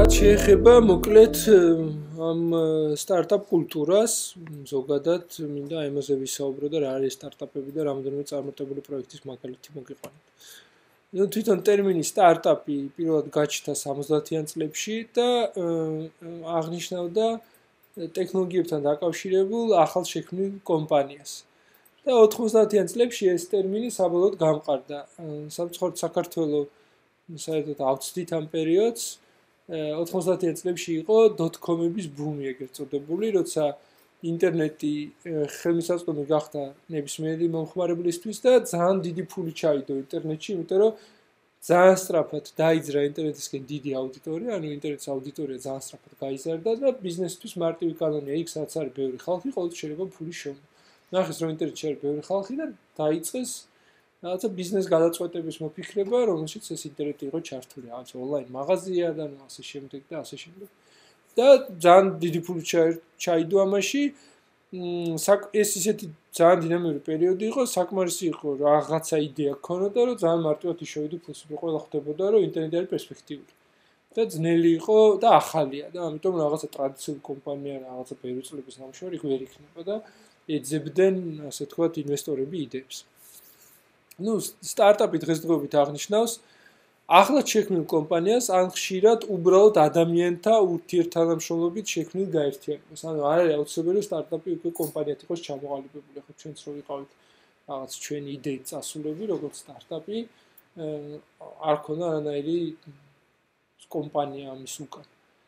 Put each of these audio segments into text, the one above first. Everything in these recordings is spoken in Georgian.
რაც შეეხება მოკლედ ამ სტარტაპ კულტურას, ზოგადად მინდა ამაზე ვისაუბრო და რა არის სტარტაპები და რამდენიმე წარმატებული პროექტის მაგალითი მოგიყვანოთ. თვითონ ტერმინი სტარტაპი პირველად გაჩნდა 70-იან წლებში და აღნიშნავდა ტექნოლოგიებთან დაკავშირებულ ახალშექმნილ კომპანიას. და 90-იან წლებში ეს ტერმინი საბოლოოდ გამყარდა. საქართველოს საერთოდ ავწდით ამ პერიოდს 90-იან წლებში იყო dot-com-ების ბუმი ეგრეთ წოდებული, როცა ინტერნეტი ხელმისაწვდომი გახდა ნებისმიერი მომხმარებლისთვის და ძალიან დიდი ფული ჩაიდო ინტერნეტში, იმიტომ რომ ძალიან სწრაფად დაიძრა ინტერნეტისკენ დიდი აუდიტორია, ანუ ინტერნეტის აუდიტორია ძალიან სწრაფად გაიზარდა და ბიზნესთვის მარტივი კანონია იქ სადაც არის ბევრი ხალხი, ყოველთვის შეიძლება ფული შევნა. ნახეს რომ ინტერნეტში არის ბევრი ხალხი და დაიწყეს რაღაცა ბიზნეს გადაწყვეტების მოფიქრება, რომელშიც ეს ინტერნეტი იყო ჩართული, რაღაც ონლაინ მაღაზია და ასე შემდეგ და ასე შემდეგ. და ძალიან დიდი ფული ჩაიდო ამაში. ეს ისეთი ძალიან დინამიური პერიოდი იყო, საკმარისი იყო რაღაცა იდეა ქონოდა, რომ ძალიან მარტივად იშოვიდი ფულს, ყველა ხვდებოდა, რომ ინტერნეტი არის პერსპექტიული. და ძნელი იყო და ახალია და ამიტომ რაღაცა ტრადიციული კომპანია, რაღაცა ბევრი წლების ნამუშევარი იქ ვერ იქნება და ეძებდნენ, ასე თქვათ, ინვესტორები იდეებს. სტარტაპი დღესდღეობით აღნიშნავს ახლად შექმნილ კომპანიას, ან ხშირად უბრალოდ ადამიანთა ურთიერთთანამშრომლობით შექმნილ გაერთიანებას. ანუ არ არის აუცილებელი სტარტაპი უკვე კომპანიად იყოს ჩამოყალიბებული. ხო, ჩვენც რო ვიყავით რაღაც ჩვენი იდეით წასულები, როგორც სტარტაპი, არ ქონა არანაირი კომპანია ამის უკან.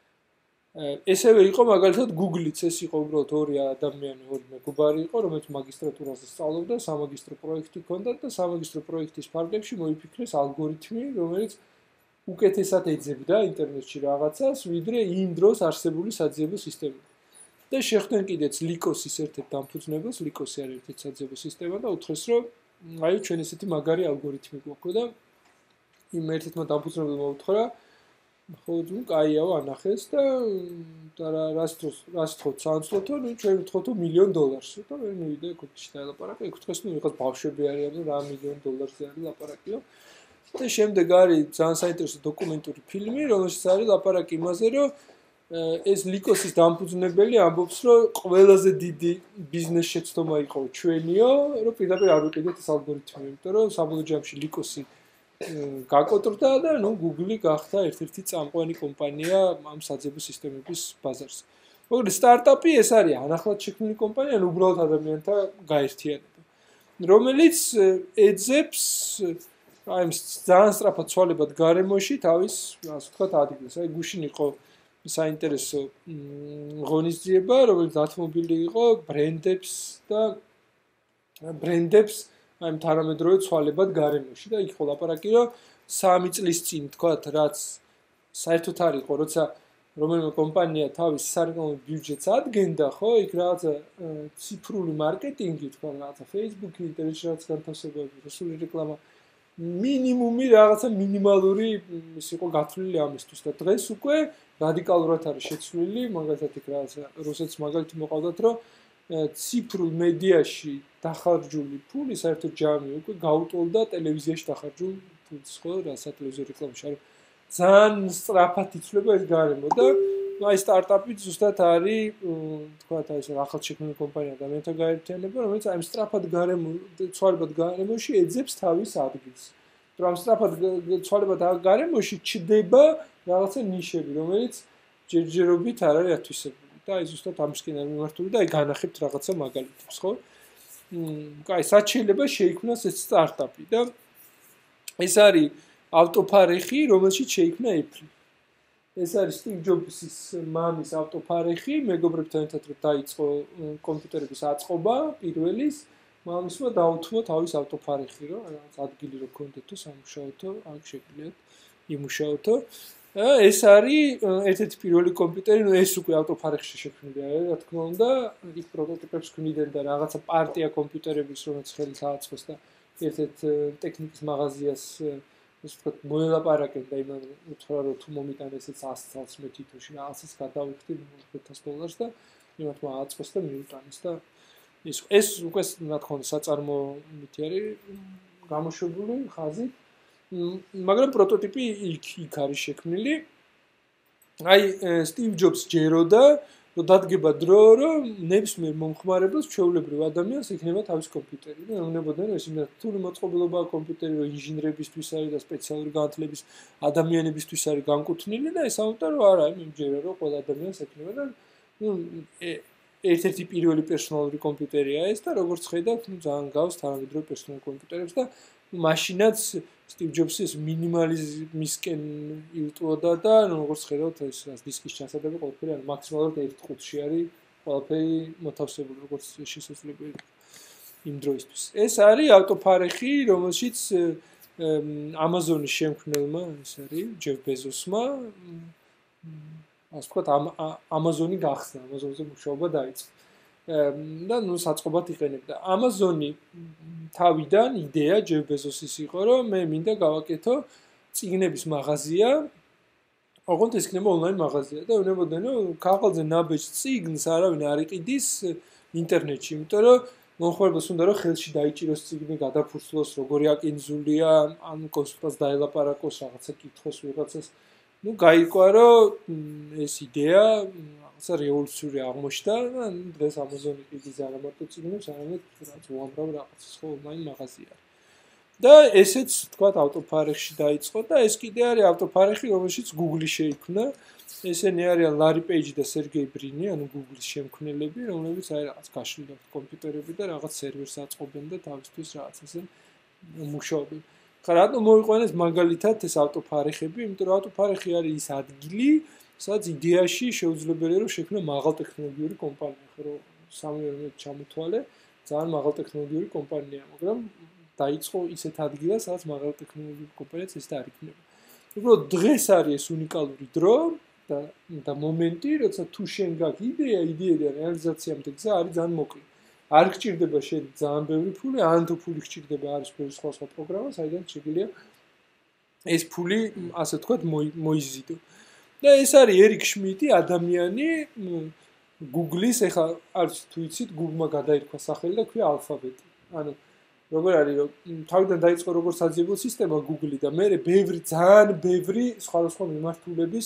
ესევე იყო მაგალითად Google-იც, ეს იყო უბრალოდ ორი ადამიანი, ორი მეგობარი იყო, რომელიც მაგისტრატურაზე სწავლობდა, სამაგისტრო პროექტი ჰქონდა და სამაგისტრო პროექტის ფარგლებში მოიფიქრეს ალგორითმი, რომელიც უკეთესად ეძებდა ინტერნეტში რაღაცას, ვიდრე იმ დროს არსებული საძიებო სისტემა. და შეხვდნენ კიდეც ლიკოსის ერთ-ერთ დამფუძნებელს, ლიკოსი არის ერთ-ერთი საძიებო სისტემა და უთხრეს, რომ აი ჩვენ ესეთი მაგარი ალგორითმი გვაქვს და იმ ერთ-ერთმა დამფუძნებელმა უთხრა ხო, კაიაო, ანახეს და რას თქო, საანცლოთო, ჩვენ ვთხოვთო $1,000,000 და მე მივიდა კუთხეში დაელაპარაკე, ეკუთვნეს, ვიღაც ბავშვები არიან, რა $1,000,000-ზე არის ლაპარაკიო. და შემდეგ არის ძალიან საინტერესო დოკუმენტური ფილმი, რომელშიც არის ლაპარაკი იმაზე, რომ ეს ლიკოსის დამფუძნებელი ამბობს, რომ ყველაზე დიდი ბიზნეს შეცდომა იყო ჩვენიო, რომ პირდაპირ არ ვიყიდეთ ეს ალგორითმი, იმიტომ რომ საბოლოო ჯამში ლიკოსი გაკოტრდა და Google გახდა ერთ-ერთი წამყვანი კომპანია ამ საძიებო სისტემების ბაზარზე. მოკლედ სტარტაპი ეს არის ანახლად შექმნილი კომპანია, ან უბრალოდ ადამიანთა გაერთიანება, რომელიც ეძებს აი ძალიან სწრაფად ცვალებად გარემოში თავის, ასე ვთქვათ, ადგილს. აი გუშინ იყო საინტერესო ღონისძიება, რომელიც დათმობილი იყო ბრენდებს აი თანამედროვე ცვალებად გარემოში და იქ ხო ლაპარაკი რომ 3 წლის წინ თქვათ რაც საერთოდ არ იყო როცა რომელიმე კომპანია თავის სარეკლამო ბიუჯეტს ადგენდა ხო იქ რაღაცა ციფრული მარკეტინგი თქვა რაღაცა Facebook-ი ინტერნეტში რაღაც განთავსებები რუსული რეკლამა მინიმუმი რაღაცა მინიმალური ის იყო გათვლილი ამისთვის და დღეს უკვე რადიკალურად არის შეცვლილი მაგალითად იქ რაღაცა რუსეთს მაგალითი მოყავდათ რომ ციფრულ მედიაში დახარჯული ფული საერთოდ ჯამი უკვე გაუტოლდა ტელევიზიაში დახარჯულ ფულს ხო რა სატელევიზიო რეკლამაში არის ძალიან სწრაფად იცვლება ეს გარემო და აი სტარტაპი ზუსტად არის თქვა ეს ახალშექმნილი კომპანია ადამიანთა გაერთიანება რომელიც აი სწრაფად გარემო ცვალებად გარემოში ეძებს თავის ადგილს რომ ამ სწრაფად ცვალებად გარემოში ჩდება რაღაცა ნიშები რომელიც ჯერჯერობით არ არის ათვისებული და აი ზუსტად ამისკენ არის მიმართული და აი განახებთ რაღაცა მაგალითებს ხო კაი სად შეიძლება შეიქმნას ეს სტარტაპი და ეს არის ავტოფარეხი რომელშიც შეიქმნა Apple ეს არის Steve Jobs-ის მამის ავტოფარეხი მეგობრებთან ერთად რომ დაიწყო კომპიუტერების აწყობა პირველის მამისმა დაუთმო თავის ავტოფარეხი რომ რაღაც ადგილი რო ქონდეთო სამუშაოთო ან შეგვიძლიათ იმუშაოთო ეს არის ერთ-ერთი პირველი კომპიუტერი, ეს უკვე ავტოფარეხში შექმნილი არის, რა თქმა უნდა, ის პროტოტიპებს ქმნიდნენ და რაღაცა პარტია კომპიუტერების, რომელიც ხელს ააწყოს და ერთ-ერთ ტექნიკის მაღაზიას, ასე ვთქვათ, მოელაპარაკეთ და იმან უთხრა, რომ თუ მომიტან ესეც 100 წელს მე თვითონში რაღაცას გადავიხდი $5,000 და იმათმა ააწყოს და მიუტანეს და ეს უკვე რა თქმა უნდა საწარმო მითი არის გამოშვებული ხაზით მაგრამ პროტოტიპი იქ არის შექმნილი აი სტივ ჯობს ჯეროდა რომ დადგება დრო რომ ნებისმიერ მომხმარებელს ჩვეულებრივ ადამიანს ექნება თავის კომპიუტერი და უნებოდნენ ეს იმდა რთული მოწყობილობაა კომპიუტერი რომ ინჟინრებისთვის არის და სპეციალური განათლების ადამიანებისთვის არის განკუთვნილი და ეს ამიტომ რომ არა იმჯერა რომ ყველა ადამიანს ექნება და ნუ ერთ-ერთი პირველი პერსონალური კომპიუტერია ეს და როგორც ხედავთ ნუ ძალიან გავს თანამედროვე პერსონალური კომპიუტერებს და მაშინაც სტივ ჯობსის მინიმალიზმისკენ ილტვოდა და როგორც ხედავთ ეს დისკის ჩასადები ყველაფერი არის მაქსიმალურად 1 ყუთში არის ყველაფერი მოთავსებული როგორც შესაძლებელი იმ დროისთვის. ეს არის ავტოფარეხი, რომელშიც Amazon-ის შემქმნელმა, ეს არის ჯეფ ბეზოსმა ასე ვთქვათ Amazon-ი გახსნა, Amazon-ზე მუშაობა დაიწყო. და ნუ საწყობად იყენებდა. Amazon-ი თავიდან იდეა ჯეფ ბეზოსის იყო, რომ მე მინდა გავაკეთო წიგნების მაღაზია. ოღონდ ეს იქნება ონლაინ მაღაზია და უნებოდნენ რომ ქაღალდზე ნაბეჭ წიგნს არავინ არ იყიდის ინტერნეტში, იმიტომ რომ მომხმარებელს უნდა რომ ხელში დაიჭიროს წიგნი, გადაფურცლოს, როგორი აკინძულია, ან კონსულტანტს დაელაპარაკოს, რაღაცა კითხოს ვიღაცას. ნუ გაიგო რომ ეს იდეა რაღაცა რევოლუციური აღმოჩნდა და დღეს Amazon-ი ყიდის არა მარტო წიგნებს, არამედ რაღაც უამრავ რაღაცას ხო ონლაინ მაღაზია. და ესეც თქვათ ავტოფარეხში დაიწყო და ეს კიდე არის ავტოფარეხი, რომელშიც Google-ი შეიქმნა. ესენი არიან ლარი პეიჯი და სერგეი ბრინი, ანუ Google-ის შემქმნელები, რომლებიც არის რაღაც გაშლილი კომპიუტერები და რაღაც სერვერს აწყობენ და თავისთვის რაღაც ასე მუშაობენ. ხა რატომ მოიყვანეს მაგალითად ეს ავტოფარეხები? იმიტომ რომ ავტოფარეხი არის ის ადგილი, სადაც იდეაში შეუძლებელია რომ შექმნა მაღალტექნოლოგიური კომპანია, ხო რომ სამივე რომ ჩამოთვალე, ძალიან მაღალტექნოლოგიური კომპანია, მაგრამ დაიწყო ისეთ ადგილას, სადაც მაღალტექნოლოგიური კომპანიაც ეს და არ იქნება. უბრალოდ დღეს არის ეს უნიკალური დრო და მომენტი, როცა თუ შენ გაქვს იდეიდან რეალიზაციამდე გზა არის ძალიან მოკლე. არ გჭირდება შენ ძალიან ბევრი ფული, ან თუ ფული გჭირდება არის ბევრი სხვა პროგრამა, საიდან შეგვიძლია ეს ფული, ასე ვთქვათ, მოიზიდო. და ეს არის ერიკ შმიტი, ადამიანი Google-ის, ეხლა არც თუ იცით, Google-მა გადაირქვა სახელი და ქვია ალფაბეტი. ანუ როგორ არის რომ თავიდან დაიწყო როგორც საძიებო სისტემა Google-ი და მე ძალიან ბევრი სხვადასხვა მიმართულების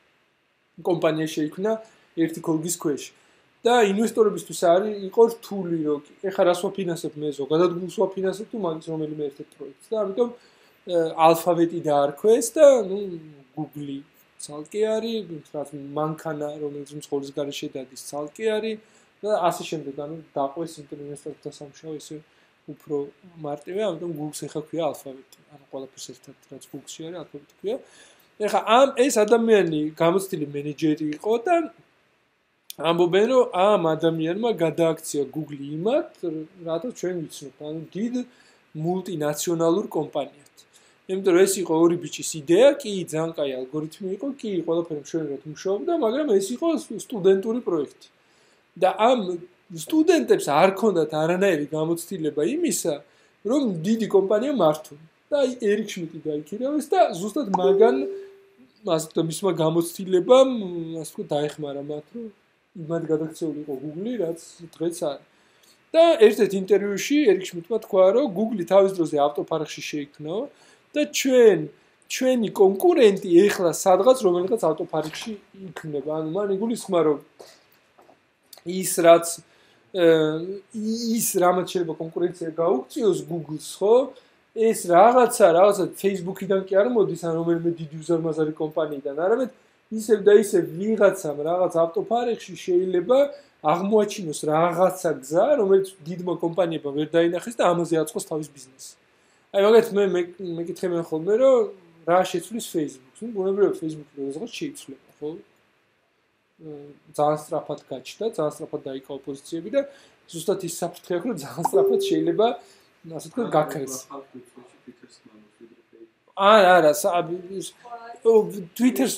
კომპანია შეიქმნა ერთი ქოლგის ქვეშ. და ინვესტორებისთვის იყო რთული რომ ეხლა რას ვაფინანსებ მე ზოგადად Google-ს ვაფინანსებ თუ მაგის რომელიმე ერთ-ერთ პროექტს და ამიტომ ალფაბეტი დაარქვეს და ნუ Google-ი ცალკე არის, რაც მანქანა რომელიც მსხლის გარეშე დადის ცალკე არის და ასე შემდეგ ანუ დაყვეს ინვესტორთა სამშაო ესე უფრო მარტივია, ამიტომ Google-ს ეხა ქვია ალფაბეტი. ანუ ყველაფერს ერთად რაც Google-ში არის ალფაბეტი ქვია. ეხა ეს ადამიანი გამოცდილი მენეჯერი იყო და ამბობენ რომ ამ ადამიანმა გადააქცია Google იმათ, რატო ჩვენ ვიცნობთ, ანუ დიდ მულტინაციონალურ კომპანიად. იმიტომ რომ ეს იყო ორი ბიჭის იდეა, კი ძალიან კაი ალგორითმი იყო, კი ყველაფერი მშვენივრად მუშაობდა, მაგრამ ეს იყო სტუდენტური პროექტი. და ამ სტუდენტებს არ ქონდათ არანაირი გამოცდილება იმისა, რომ დიდი კომპანია მართონ. და ერიკ შმიტი დაიქირავეს და ზუსტად მაგან ასე მისმა გამოცდილებამ, ასე ვთქვათ, დაეხმარა მათ, რომ იმად გადაქცეული იყო Google-ი, რაც დღეს არის. და ერთ-ერთ ინტერვიუში ერიკ შმიტმა თქვა, რომ Google-ი თავის დროზე ავტოფარეხში შეიქმნა და ჩვენი კონკურენტი ეხლა სადღაც რომელიღაც ავტოფარეხში იქნება. ანუ მან იგულისხმა, რომ ის რამაც შეიძლება კონკურენცია გაუწიოს Google-ს, ხო? ეს რაღაცა Facebook-იდან კი არ მოდის, ან რომელიმე დიდი უზარმაზარი კომპანიიდან, არამედ ისევ და ისევ ვიღაცამ რაღაც ავტოფარეხში შეიძლება აღმოაჩინოს რაღაცა გზა, რომელიც დიდმა კომპანიებმა ვერ დაინახეს და ამაზე აწყოს თავის ბიზნესი. აი მაგათ მე მეკითხებიან ხოლმე, რომ რა შეცვლის Facebook-ს? ნუ ბუნებრივად Facebook-ი რაღაცა შეიცვლება, ხო? ძალიან სწრაფად გაჩნდა, ძალიან სწრაფად დაიკავა პოზიციები და ზუსტად ის საფრთხე აქვს, რომ ძალიან სწრაფად შეიძლება ასე თქვა გაქრეს. არა, Twitter-ს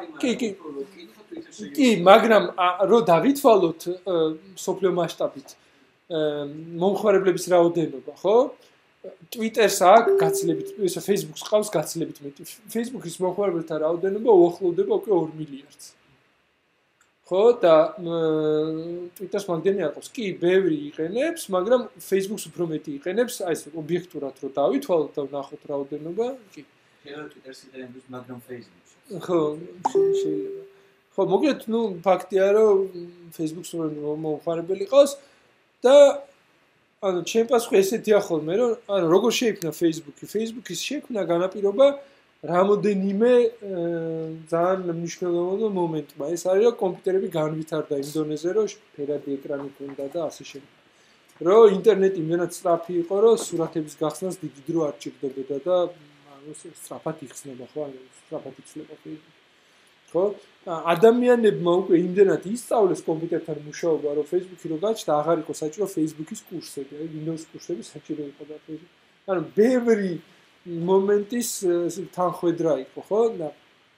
კი, მაგრამ რო დავითვალოთ სოფლიო მასშტაბით მომხმარებლების რაოდენობა, ხო? Twitter-ს აქვს გაცილებით, ესე Facebook-ს ყავს გაცილებით მეტი. Facebook-ის მომხმარებელთა რაოდენობა უახლოვდება უკვე 2 მილიარდს. ხო და Twitter-ს მაგდენი არ ყავს. კი, ბევრი იყენებს, მაგრამ Facebook-ს უფრო მეტი იყენებს, აი ეს ობიექტურად რო დავითვალოთ და ვნახოთ რაოდენობა, კი. Twitter-ს იყენებს, მაგრამ Facebook-ს. ხო, შეიძლება. ხო, მოკლედ, ნუ ფაქტია, რომ Facebook-ს მომხმარებელი ყავს და ანუ ჩემ პასუხი ესეთია ხოლმე, რომ ანუ როგორ შეიქმნა Facebook-ი? Facebook-ის შექმნა განაპირობა რამოდენიმე ძალიან მნიშვნელოვანი მომენტმა. ეს არის რომ კომპიუტერები განვითარდა იმ დონეზე, რომ ფერადი ეკრანი ჰქონდა და ასე შემდეგ. რომ ინტერნეტი იმენად სწრაფი იყო, რომ სურათების გახსნას დიდი დრო არ ჭირდებოდა და ანუ სწრაფად იხსნება, ხო? ანუ სწრაფად იცვლება Facebook. ხო? ადამიანებმა უკვე იმდენად ისწავლეს კომპიუტერთან მუშაობა, რომ Facebook-ი რო გაჩნდა, აღარ იყო საჭირო Facebook-ის კურსები, აი Windows კურსები საჭირო იყო და Facebook. ანუ ბევრი მომენტის თანხვედრა იყო, ხო? და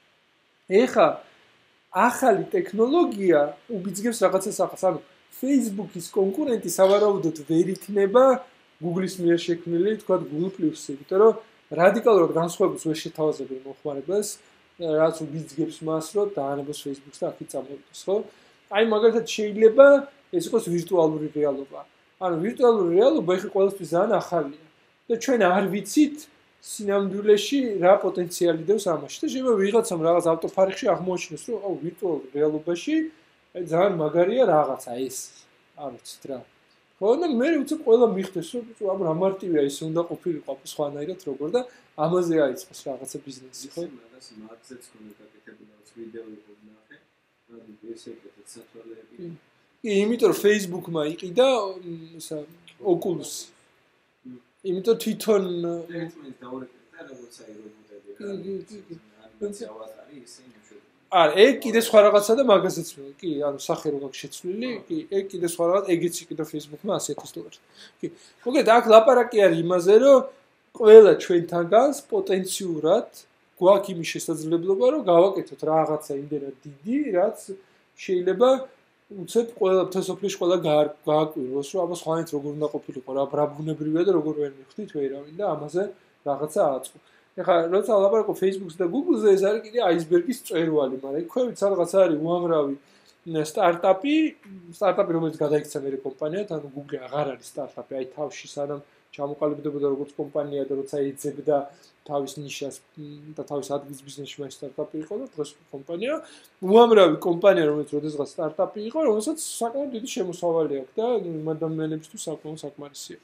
ეხა ახალი ტექნოლოგია უბიძგებს რაღაცას ახალს. ანუ Facebook-ის კონკურენტი სავარაუდოდ ვერ იქნება Google-ის მიერ შექმნილი, თქვა Google Plus-ი, იმიტომ რომ რადიკალურად განსხვავებულს ვერ შეთავაზებენ მომხმარებელს, რაც უბიძგებს მას, რომ დაანებოს Facebook-ს და აქ იწამოებდეს, ხო? აი მაგალითად შეიძლება ეს იყოს ვირტუალური რეალობა. ანუ ვირტუალური რეალობა ეხლა ყველასთვის ძალიან ახალია და ჩვენ არ ვიცით სინამდვილეში რა პოტენციალი დევს ამაში. და შეიძლება ვიღაცამ რაღაც ავტოფარეხში აღმოაჩინოს, რომ აუ ვირტუალურ რეალობაში აი ძალიან მაგარია რაღაცა ეს. არ ვიცით რა. ხო, და მე უცებ ყველა მიხდეს, რომ ამ რა მარტივია ის უნდა ყოფილიყო სხვანაირად როგორ და ამაზე აიწყოს რაღაცა ბიზნესი, ხო? მაგას მარკზეც კონტაქტებია ვიდეო იყო ნახე. ანუ ესე ეგრეთ სათვალეები. კი, იმიტომ რომ Facebook-მა იყიდა ისა Oculus. იმიტომ თვითონ ერთმანეთს დაურეკდა როგორც აი რობოტები რა. ანიმაციავატარი ისე იმუშავებდა. არა, ეგ კიდე სხვა რაღაცა და მაგასაც მე. კი, ანუ სახე რო გაქვს შეცვლილი, კი, ეგ კიდე სხვა რაღაც, ეგეც იყიდა Facebook-მა $100. კი. მოკლედ აქ ლაპარაკი არის იმაზე, რომ ყველა ჩვენთანგანს პოტენციურად გვაქვს იმის შესაძლებლობა, რომ გავაკეთოთ რაღაცა იმდენად დიდი, რაც შეიძლება უცებ ყველა თესოფლиш ყველა გააკვირვოს, რომ აბა სხვანაირად როგორ უნდა ყოფილიყო, რა ბრაბუნებრივია და როგორ ვერ მივხვდით ვერავინ და ამაზე რაღაცა აწყო. ეხლა როცა ლაპარაკობ Facebook-ს და Google-ზე, ეს არის კიდე აისბერგის წვერვალი, მაგრამ ქვევით სადღაც არის უამრავი სტარტაპი, რომელიც გადაიქცა მერე კომპანიად, ანუ Google აღარ არის სტარტაპი, აი თავში სანამ ჩამოყალიბდებოდა როგორც კომპანია და როცა ეძებდა თავის ნიშას და თავის ადგილს ბიზნესში მას სტარტაპი იყო და დღეს კომპანია, უამრავი კომპანია, რომელიც როდესღაც სტარტაპი იყო, რომელსაც საკმაოდ დიდი შემოსავალი აქვს და იმ ადამიანებისთვის საკმაოდ საკმარისია.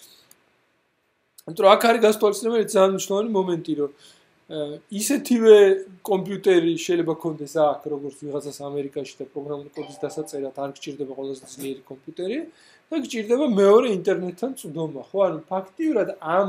ანუ აქ არის გასათვალისწინებელი ძალიან მნიშვნელოვანი მომენტი, რომ ისეთივე კომპიუტერი შეიძლება ქონდეს აქ, როგორც ვიღაცას ამერიკაში და პროგრამული კოდის დასაწერად არ გჭირდება ყველაზე ძლიერი კომპიუტერი და გჭირდება მეორე ინტერნეტთან წვდომა, ხო? ანუ ფაქტიურად ამ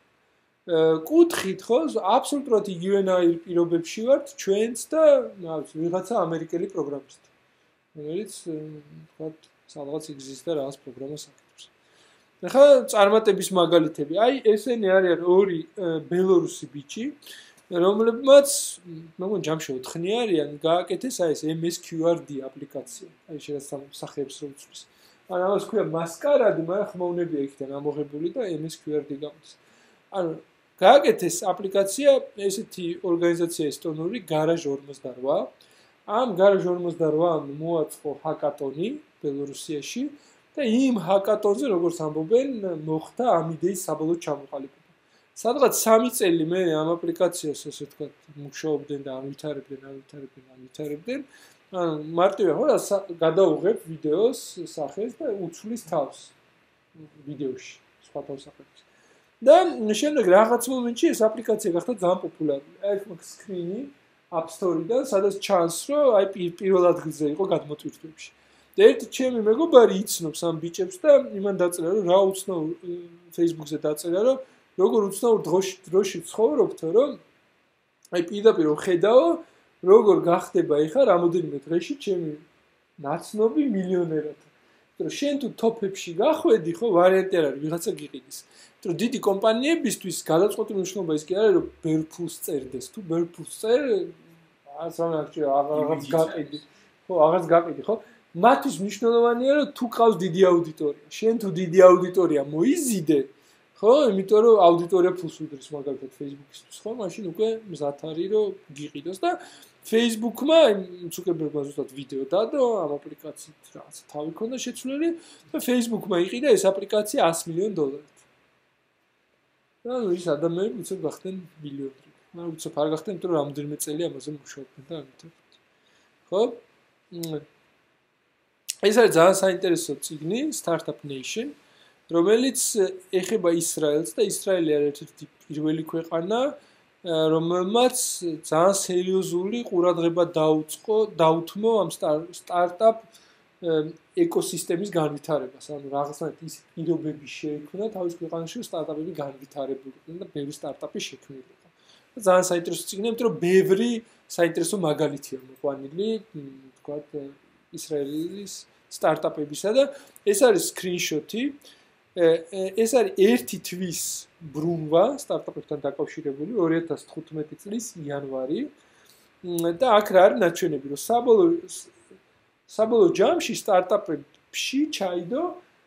კუთხით, ხო, აბსოლუტურად იგივენაირ პირობებში ვართ ჩვენც და ვიღაცა ამერიკელი პროგრამისტი, რომელიც თქვათ სადღაც იგზის და რაღაც პროგრამას აკეთებს. ეხლა წარმატების მაგალითები. აი ესენი არიან ორი ბელორუსი ბიჭი, რომლებმაც მოგონ ჯამში 4-ნი არიან, გააკეთეს აი ეს MSQRD აპლიკაცია. აი შეიძლება სახეებს რო უწვის. ანუ ამას ქვია მასკარადი, მაგრამ ხმოვნებია იქიდან ამოღებული და MSQRD გამოდის. ანუ გააკეთეს აპლიკაცია ესეთი ორგანიზაცია ესტონური Garage 48. ამ Garage 48-ამ მოაწყო ჰაკატონი ბელორუსიაში და იმ ჰაკატონზე როგორც ამბობენ, მოხდა ამ იდეის საბოლოო ჩამოყალიბება. სადღაც 3 წელი მე ამ აპლიკაციას ესე ვთქვათ მუშაობდნენ და ამვითარებდნენ. ანუ მარტივია ხო რა გადაუღებ ვიდეოს სახეს და უცვლის თავს ვიდეოში სხვა თავს ახერხებს. და შემდეგ რაღაც მომენტში ეს აპლიკაცია გახდა ძალიან პოპულარული. აი მაქვს სკრინი App Store-დან, სადაც ჩანს, რომ აი პირველ ადგილზე იყო გადმოტვირთვებში. და ერთი ჩემი მეგობარი იცნობს ამ ბიჭებს და იმან დაწერა, რომ რა უცნაურ Facebook-ზე დაწერა, რომ როგორ უცნაურ დროში ცხოვრობთო, რომ აი პირდაპირ ხედავ, როგორ გახდება ეხა რამოდენიმე დღეში ჩემი ნაცნობი მილიონერად. რომ შენ თუ ტოპებში გახვედი, ხო, ვარიანტი არ არის, ვიღაცა გიყიდის. რომ დიდი კომპანიებისთვის გადაწყვეტილი მნიშვნელობა ის კი არის, რომ ბევრ ფულს წერდეს. თუ ბევრ ფულს წერ, აღარც გაყიდი. ხო, აღარც გაყიდი, ხო? მათთვის მნიშვნელოვანია, რომ თუ ყავს დიდი აუდიტორია. შენ თუ დიდი აუდიტორია მოიზიდე, ხო? იმიტომ რომ აუდიტორია ფულს უდრის მაგალითად Facebook-ისთვის, ხო? მაშინ უკვე მზად არის, რომ გიყიდოს და Facebook-მა Zuckerberg-მა ზუსტად ვიდეო დადო ამ აპლიკაციით რაღაც თავი ქონდა შეცვლილი და Facebook-მა იყიდა ეს აპლიკაცია $100 მილიონ. ანუ ის ადამიანები უცებ გახდნენ მილიონერი. მაგრამ უცებ არ გახდნენ, იმიტომ რომ რამდენიმე წელი ამაზე მუშაობდნენ და ამიტომ. ხო? ეს არის ძალიან საინტერესო წიგნი Startup Nation, რომელიც ეხება ისრაელს და ისრაელი არის ერთ-ერთი პირველი ქვეყანა, რომელმაც ძალიან სერიოზული ყურადღება დაუთმო ამ სტარტაპ ეკოსისტემის განვითარებას. ანუ რაღაცნაირად ის პირობები შეექმნა თავის ქვეყანაში სტარტაპები განვითარებულიყო და ბევრი სტარტაპი შექმნილიყო. და ძალიან საინტერესო წიგნია, იმიტომ რომ ბევრი საინტერესო მაგალითია მოყვანილი, თქვათ, ისრაელის სტარტაპებისა და ეს არის სკრინშოტი. ეს არის ერთი თვის ბრუნვა სტარტაპებთან დაკავშირებული 2015 წლის იანვარი და აქ რა არის ნაჩვენები, რომ საბოლოო ჯამში სტარტაპებში ჩაიდო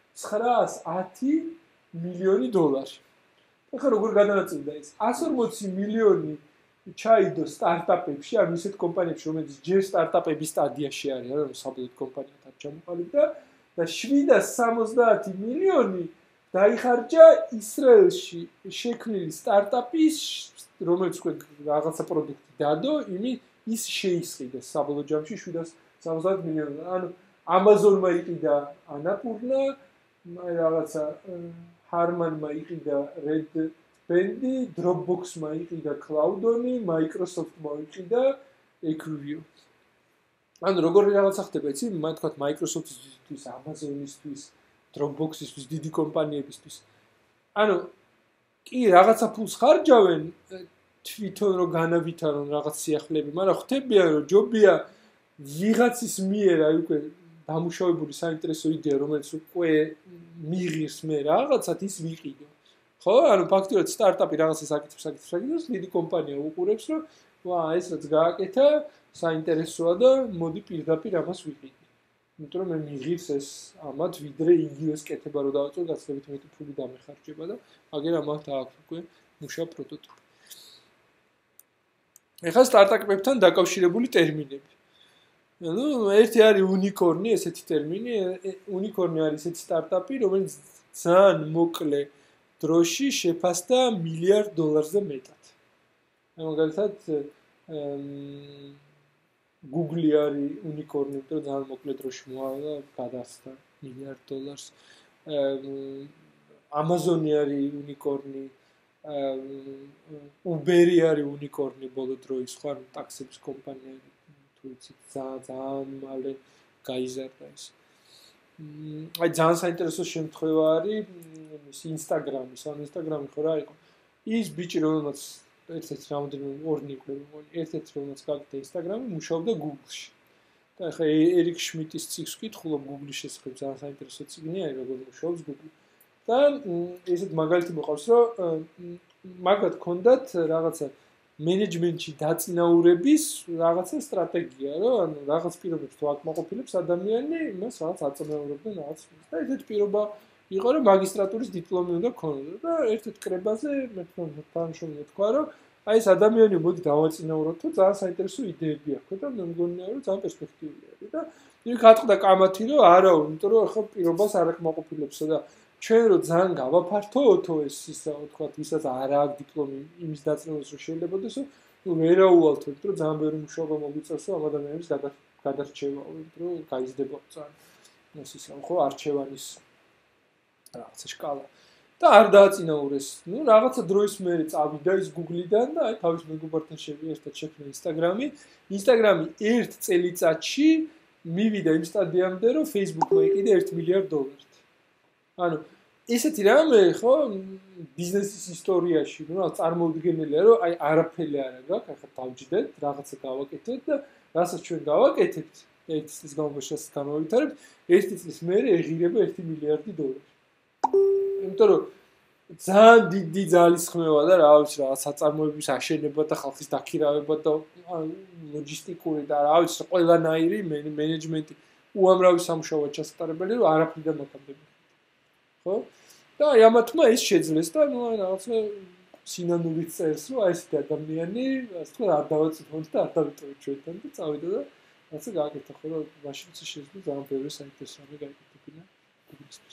910 მილიონი დოლარი. ახლა როგორ გადანაწილდა ეს? 140 მილიონი ჩაიდო სტარტაპებში, ანუ ისეთ კომპანიებში, რომელიც ჯერ სტარტაპების სტადიაში არის, ანუ საბოლოო კომპანიათან ჩამოყალიბდა და 770 მილიონი დაიხარჯა ისრაელში შექმნილი სტარტაპის, რომელიც რაღაცა პროდუქტი დადო, ის შეისყიდა საბოლოო ჯამში 770 მილიონი. ანუ Amazon-მა იყიდა ანაპურნა, რაღაცა Harman-მა იყიდა Red Band-ი, Dropbox-მა იყიდა Cloud-ონი, Microsoft-მა იყიდა Equivio. ანუ როგორი რაღაცა ხდება, იცი? თქვა Microsoft-ისთვის, Amazon-ისთვის, Dropbox-ისთვის, დიდი კომპანიებისთვის. ანუ კი რაღაცა ფულს ხარჯავენ თვითონ რომ განავითარონ რაღაც სიახლეები, მაგრამ ხდებიან რომ ჯობია ვიღაცის მიერ აი უკვე დამუშავებული საინტერესო იდეა, რომელიც უკვე მიღირს მე რაღაცად ის ვიყიდო. ხო? ანუ ფაქტობრივად სტარტაპი რაღაცას აკეთებს, დიდი კომპანია უყურებს, რომ ვა, ეს რაც გააკეთა, საინტერესოა და მოდი პირდაპირ ამას ვიყიდე. იმიტომ რომ მე მიღირს ეს ამათ ვიდრე იგივეს კეთება რომ დავაწერ, გაცილებით მეტი ფული დამეხარჯება და აგერ ამათ აქვს უკვე მუშა პროტოტიპი. ეხლა სტარტაპებთან დაკავშირებული ტერმინები. ანუ ერთი არის უნიკორნი, ესეთი ტერმინი, უნიკორნი არის ესეთი სტარტაპი, რომელიც ძალიან მოკლე დროში შეფასდა $1 მილიარდზე მეტად. მაგალითად Google არის უნიკორნი, იმიტომ რომ ძალიან მოკლე დროში მოავალა გადასცა $1 მილიარდ. Amazon-ი არის უნიკორნი, Uber-ი არის უნიკორნი ბოლო დროის, ხო, ანუ ტაქსების კომპანია თუ იცით, ძალიან მალე გაიზარდა ეს. აი ძალიან საინტერესო შემთხვევა არის Instagram-ის, ანუ Instagram-ი ხო რა იყო? ის ბიჭი, რომელმაც ერთ-ერთი რამოდენიმე ორნი იყო, ერთ-ერთი რომელმაც გააკეთა Instagram-ი, მუშაობდა Google-ში. და ახლა ერიკ შმიტის წიგნს ვკითხულობ Google-ის შესახებ, ძალიან საინტერესო წიგნია, როგორ მუშაობს Google. და ესეთ მაგალითი მოყავს, რომ მაგათ ჰქონდათ რაღაცა მენეჯმენტში დაწინაურების რაღაცა სტრატეგია, რომ ანუ რაღაც პირობებს თუ აკმაყოფილებს ადამიანი, იმას რაღაც აწინაურებდნენ რაღაც. და ესეთ პირობა იყო, რომ მაგისტრატურის დიპლომი უნდა ქონოდა და ერთ-ერთ კრებაზე მე თანამშრომელი თქვა, რომ აი ეს ადამიანი მოდი დავაწინაუროთ, თუ ძალიან საინტერესო იდეები აქვს და მე მგონია, რომ ძალიან პერსპექტიული არის და იქ ატყდა კამათი, რომ არაო, იმიტომ რომ ახლა პირობას არ აკმაყოფილებსა და ჩვენ რო ძალიან გავაფართოოთო ეს ისა ვთქვათ, ვისაც არ აქვს დიპლომი იმის დაწინაურებას რომ შეიძლებაოდეს, ნუ ვერაუვალთო, იმიტომ რომ ძალიან ბევრი მუშაობა მოგვიწევს ამ ადამიანების გადარჩევა, იმიტომ რომ გაიზრდება ძალიან ეს ისა ხო არჩევანის რაღაცა სკალა. და არ დააწინაურეს. ნუ რაღაცა დროის მერე წავიდა ის Google-დან და აი თავის მეგობართან ერთად შექმნა Instagram-ი. Instagram-ი ერთ წელიწადში მივიდა იმ სტადიამდე, რომ Facebook-მა იყიდა $1 მილიარდ. ანუ ესეთი რამე ხო ბიზნესის ისტორიაში, ნუ რა წარმოუდგენელია, რომ აი არაფერი არ აქვს, ახლა დავჯდეთ, რაღაცა გავაკეთეთ და რასაც ჩვენ გავაკეთებთ, ერთი წლის განმავლობაში განავითარებთ, ერთი წლის მერე ეღირება $1 მილიარდი. იმიტომ რომ ძალიან დიდი ძალისხმევა და რა ვიცი, რაღაც საწარმოების აშენება და ხალხის დაქირავება და ლოჯისტიკური და რა ვიცი, ყველანაირი მენეჯმენტი უამრავი სამუშაოა ჩასატარებელი, რომ არაფრიდან მოხდება. ხო? და ამათმა ის შეძლეს და ნუ რაღაცა სინანულით წერს, რომ აი ესეთი ადამიანი, ასე თქვა, არ დავაწიფოთ და არ დავიტოვოთ ჩვენთან და წავიდა და რაღაცა გააკეთა, ხო, რომ მაშინ შეძლო ძალიან ბევრი საინტერესო რამე გააკეთებინა Google-ისთვის.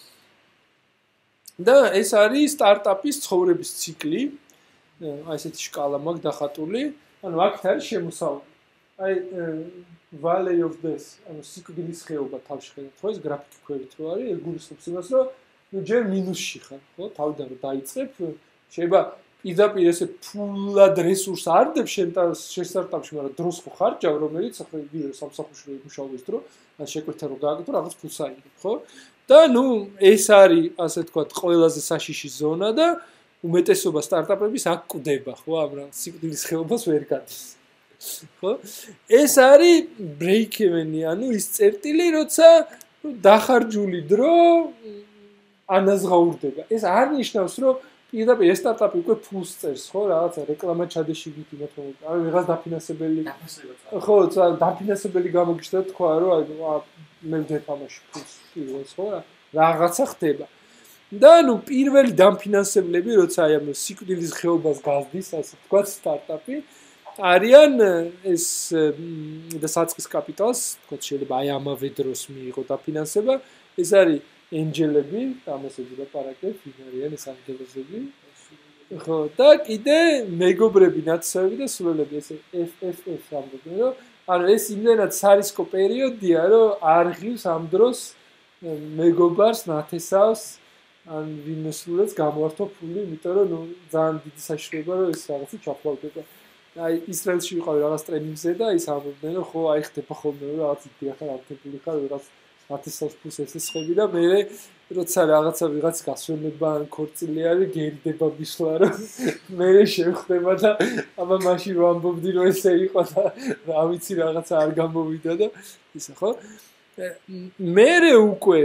და ეს არის სტარტაპის ცხოვრების ციკლი. აი ესეთი სკალა მაქვს დახატული. ანუ აქ არის შემოსავალი. აი Valley of Death, ანუ სიკვდილის ხეობა თავში ხედავთ, ხო, ეს გრაფიკი ქვევით რო არის, ეგულისხმობს იმას, რომ ნუ ჯერ მინუსში ხარ, ხო, თავიდან რომ დაიწყებ, შეიძლება პირდაპირ ესე ფულად რესურს არ დებს შენ სტარტაპში, მაგრამ დროს ხო ხარჯავ, რომელიც ახლა იგივე სამსახურში მუშაობის დრო, ან შეკვეთა რომ გააკეთო, რაღაც ფულს აიღებ, ხო? და ნუ ეს არის, ასე თქვათ, ყველაზე საშიში ზონა და უმეტესობა სტარტაპების აქ კვდება, ხო, ამ რა სიკვდილის ხეობას ვერ გადის. ხო? ეს არის break-even-ი, ანუ ის წერტილი, როცა დახარჯული დრო ანაზღაურდება. ეს არ ნიშნავს, რომ პირდაპირ ეს სტარტაპი უკვე ფულს წერს, ხო, რაღაცა რეკლამა ჩადეშიგით იმათ, აი ვიღაც დაფინანსებელი. ხო, დაფინანსებელი გამოგიშთა თქვა, რომ აი მე ვდეთამაში ფულს პირველს, ხო, რაღაცა ხდება. და ნუ პირველი დაფინანსებლები, როცა აი ამ სიკვდილის ხეობას გაზდის, ასე თქვა სტარტაპი, არიან ეს და საწყის კაპიტალს, თქვა შეიძლება აი ამავე დროს მიიღო დაფინანსება, ეს არის ენჯელები, ამასაც ვილაპარაკებ, ვინ არიან ეს ანგელოზები. ხო, და კიდე მეგობრები, ნაცნობი და სულელები, ეს FFF რამბობენ, რომ ანუ ეს იმდენად სარისკო პერიოდია, რომ არ ღირს ამ დროს მეგობარს ნათესავს, ან ვინმე სულელს გამოართვა ფული, იმიტომ რომ ნუ ძალიან დიდი საშიშროება, რომ ეს რაღაცა ჩაფლავდება. აი ისრაელში ვიყავი რაღაც ტრენინგზე და ის ამბობდნენ, რომ ხო, აი ხდება ხოლმე რომ რაღაც იდეა ხარ აქტიური ხარ, რაღაც ნათესავს ფულს ესესხები და მე როცა რაღაცა ვიღაც გასვენება ან ქორწილი არის, გერიდება მისვლა, რომ მე შევხდება და აბა მაშინ რომ ამბობდი რომ ესე იყო და რა ვიცი რაღაცა არ გამოვიდა და ისა ხო? მე უკვე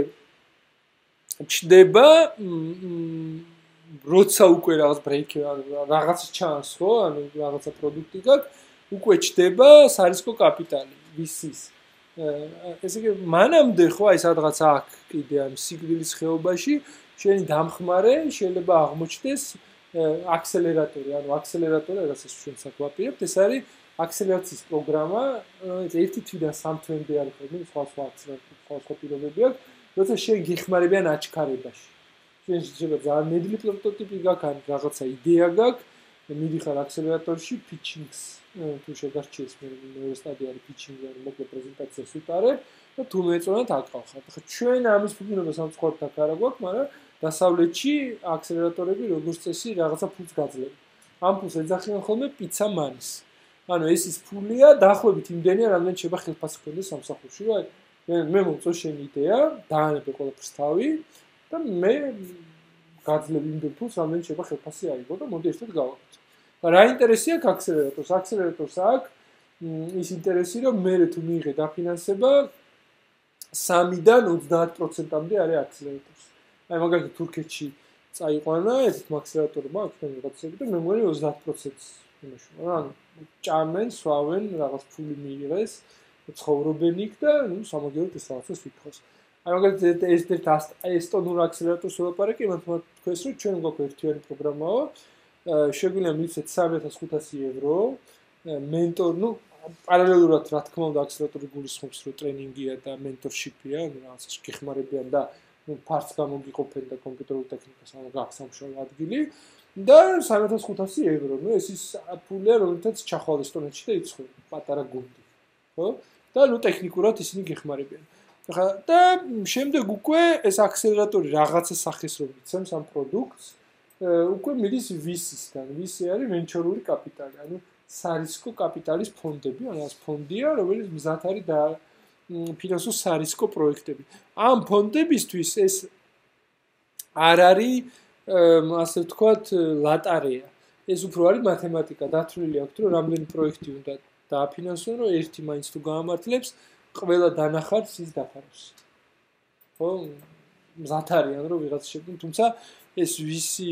ჩდება როცა უკვე რაღაც ბრეიკი რაღაც ჩანს ხო, ანუ რაღაცა პროდუქტი გაქვს, უკვე ჩდება სარისკო კაპიტალი, VC-ს. ესე იგი, მანამდე ხო, აი სადღაც აქ კიდე ამ სიკვდილის ხეობაში შენი დამხმარე შეიძლება აღმოჩნდეს აქსელერატორი, ანუ აქსელერატორი, რასაც ჩვენ საკვაპირებთ, ეს არის აქსელერაციის პროგრამა, რომელიც 1 თვიდან 3 თვემდე არის ხოლმე, სხვა პირობები აქვს, როცა შენ გიხმარებიან აჩქარებაში. შენ შეიძლება ძალიან ნედლი პროტოტიპი გაქვს, ან რაღაცა იდეა გაქვს, მიდიხარ აქსელერატორში, pitching-ს თუ შეგარჩიეს მეორე სტადია არის pitching-ი, ან მოკლე პრეზენტაციას უტარებ და თუ მეწონათ აკავხარ. ახლა ჩვენ ამის ფუნქციონალობა სამწუხაროდ აქ არ გვაქვს, მაგრამ დასავლეთში აქსელერატორები როგორც წესი რაღაცა ფულს გაძლევენ. ამ ფულს ეძახიან ხოლმე პიცა მანის. ანუ ეს ის ფულია, დაახლოებით იმდენია, რამდენიც შეიძლება ხელფასი ქონდეს სამსახურში, რა. მე მომწონს შენი იდეა, დაანებე ყველაფერს თავი და მე გაძლევ იმდენ ფულს, რამდენიც შეიძლება ხელფასი აიღო და მოდი ერთად გავაკეთოთ. რა ინტერესი აქვს აქსელერატორს? აქსელერატორს აქვს ის ინტერესი, რომ მე თუ მიიღე დაფინანსება 3-დან 30%-მდე არის აქსელერატორს. აი მაგალითად თურქეთში წაიყვანა ეს აქსელერატორი მაქვს რაღაცები და მე მგონი 30%-ს იმაშუა. ანუ ჭამენ, სვავენ, რაღაც ფული მიიღეს, ცხოვრობენ იქ და ნუ სამაგიეროდ ეს რაღაცას ვითხოვს. აი მაგალითად ეს ესტონურ აქსელერატორს ვლაპარაკი, მათ თქვეს რომ ჩვენ გვაქვს ერთიანი პროგრამაო, შეგვიძლია მივცეთ 3500 евро, მენტორ, ნუ პარალელურად რა თქმა უნდა აქსელერატორი გულისხმობს რომ ტრენინგია და მენტორშიპია, რაღაცას გეხმარებიან და ნუ ფარც გამოგიყოფენ და კომპიუტერულ ტექნიკას გაქვს სამშობლო ადგილი და 3500 евро, ნუ ეს ის ფულია, რომელთაც ჩახვალ ესტონეთში და იცხოვენ პატარა გუნდი, ხო? და ნუ ტექნიკურად ისინი გეხმარებიან. ახლა და შემდეგ უკვე ეს აქსელერატორი რაღაცა სახეს რომ იცემს ამ პროდუქტს, უკვე მიდის VC-სგან. VC არის ვენჩორული კაპიტალი, ანუ სარისკო კაპიტალის ფონდები, ანუ ეს ფონდია, რომელიც მზად არის და ფინანსოს სარისკო პროექტები. ამ ფონდებისთვის ეს არ არის, ასე ვთქვათ, ლატარეა. ეს უფრო არის მათემატიკა, დათვლილი აქვს, რომ რამდენი პროექტი უნდა დააფინანსონ, რომ ერთი მაინც თუ გაამართლებს, ყველა დანახარს ის დაფაროს. ხო? მზად არიან, რომ ვიღაც შეგვიძლია, თუმცა ეს VC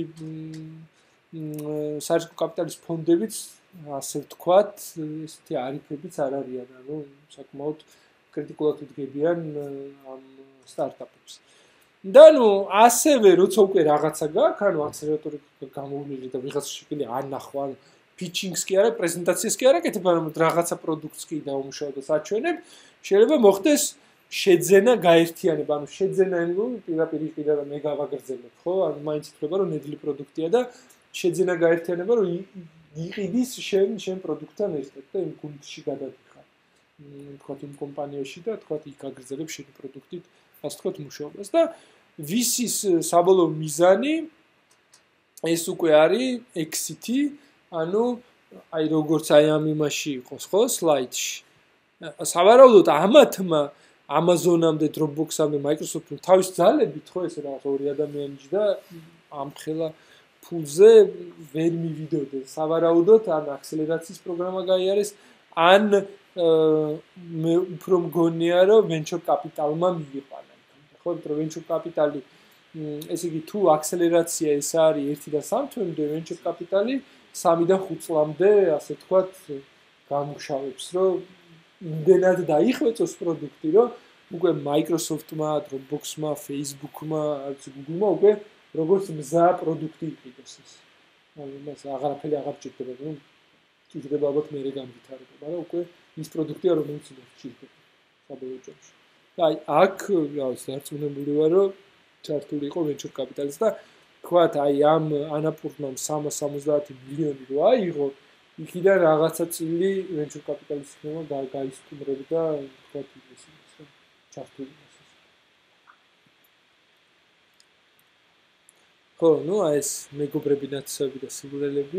სარისკო კაპიტალის ფონდებიც, ასე ვთქვათ, ესეთი არიფებიც არ არიან, ანუ საკმაოდ კრიტიკულად უდგებიან ამ სტარტაპებს. და ნუ ასევე როცა უკვე რაღაცა გაქვს, ანუ აქსელერატორი გამოვლილი და ვიღაც შეგვიძლია ანახო, ანუ pitching-ს კი არა, პრეზენტაციას კი არა, კეთებ, ანუ რაღაცა პროდუქტს კი დაუმუშავო და საჩვენებ, შეიძლება მოხდეს შეძენა გაერთიანება, ანუ შეძენა ანუ პირდაპირ იყიდა და მე გავაგრძელებ, ხო? ანუ მაინც ითვლება რომ ნედლი პროდუქტია და შეძენა გაერთიანება რომ იყიდის შენ პროდუქტთან ერთად და იმ გუნდში გადადიხარ. თქვათ იმ კომპანიაში და თქვათ იქ აგრძელებს შენი პროდუქტით ასე თქვათ მუშაობას და ვისის საბოლოო მიზანი ეს უკვე არის exit-ი, ანუ აი როგორც აი ამ იმაში იყოს ხო სლაიდში. სავარაუდოდ ამათმა Amazon-ამდე, Dropbox-ამდე, Microsoft-მა თავის ძალებით ხო ეს რაღაც ორი ადამიანიჯი და ამ ხელა ფულზე ვერ მივიდოდნენ. სავარაუდოდ ან აქსელერაციის პროგრამა გაიარეს, ან მე უფრო მგონია რომ venture capital-მა მიიყვანა. ხო, იმიტომ venture capital-ი ესე იგი თუ აქსელერაცია ეს არის 1-დან 3 თვემდე venture capital-ი 3-დან 5 წლამდე, ასე ვთქვათ, გამუშავებს, რომ იმდენად დაიხვეწოს პროდუქტი, რომ უკვე Microsoft-მა, Dropbox-მა, Facebook-მა, არც Google-მა უკვე როგორც მზა პროდუქტი იყიდოს ეს. ანუ მას აღარაფერი აღარ ჭირდება, რომ ჭირდება ალბათ მერე განვითარება, მაგრამ უკვე ის პროდუქტია, რომელიც ჭირდება საბოლოო ჯამში. და აი აქ რაღაც დარწმუნებული ვარ, რომ ჩართული იყო venture capital-ს და თქვათ აი ამ ანაპურნამ 370 მილიონი რო აიღო, იქიდან რაღაცა წილი venture capital-ის ხმა გაისტუმრებდა თქვათ ის ჩართული ის. ხო, ნუ ეს მეგობრები ნაცნობი და სიმღერები.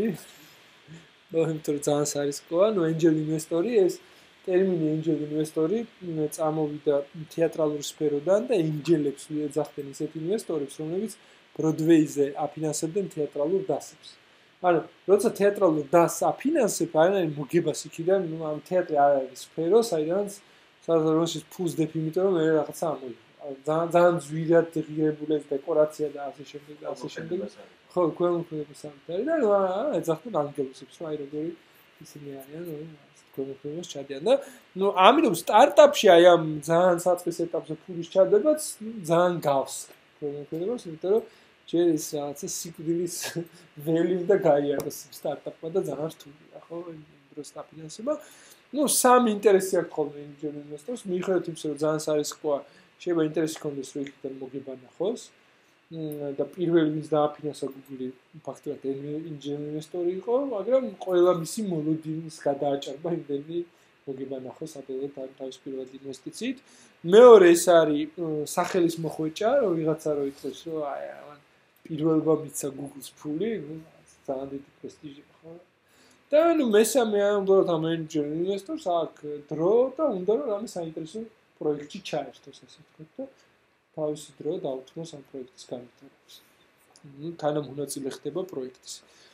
ნუ ძალიან სარისკოა, ნუ angel investor-ი ეს ტერმინი angel investor-ი წამოვიდა თეატრალურ სფეროდან და angel-ებს ეძახდნენ ისეთ ინვესტორებს, რომლებიც Broadway-ზე აფინანსებდნენ თეატრალურ დასებს. ანუ, როცა თეატრალურ დასს აფინანსებ, არის მოგებას იქიდან, ნუ ამ თეატრი არ არის სფერო, საიდანაც სადღაც ფულს დებ, იმიტომ რომ მე რაღაცა ამოიღო. ძალიან ძვირად ღირებულეს დეკორაცია და ასე შემდეგ და ასე შემდეგ. ხო, ქვემოქმედების სამთარი და ნუ ეძახდნენ ანგელოსებს, რომ აი როგორი ისინი არიან, რომ ქვემოქმედებას ჩადიან და ნუ ამიტომ სტარტაპში აი ამ ძალიან საწყის ეტაპზე ფულის ჩადებაც ძალიან გავს ქვემოქმედებას, იმიტომ რომ ჯერ ის რაღაცა სიკვდილის ველი და გაიაროს სტარტაპმა და ძალიან რთულია, ხო, იმ დროს დაფინანსება. ნუ სამი ინტერესი აქვს ხოლმე angel investors, მიუხედავად იმისა, რომ ძალიან სარისკოა, შეიძლება ინტერესი ქონდეს, რომ იქიდან მოგება ნახოს. და პირველი ვინც დააფინანსა Google-ი ფაქტობრივად angel investor იყო, მაგრამ ყველა მისი მოლოდინის გადააჭარბა იმდენი მოგება ნახოს საბოლოოდ ამ თავის პირველად ინვესტიციით. მეორე ეს არის სახელის მოხვეჭა, რომ ვიღაცა რო ითქვას, რომ აი ამან პირველობა მიცა Google-ს ფული, ნუ ძალიან დიდი პრესტიჟი ხო? და ნუ მესამე ამბობთ ამ angel investors აქვს დრო და უნდა რომ რამე საინტერესო პროექტი ჩაერთოს, ასე ვთქვათ და თავისი დრო დაუთმოს ამ პროექტის განვითარებას. ნუ თანამონაწილე ხდება პროექტის.